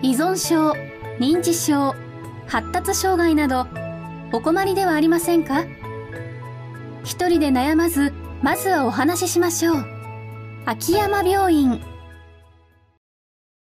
依存症、認知症、発達障害などお困りではありませんか？一人で悩まず、まずはお話ししましょう。秋山病院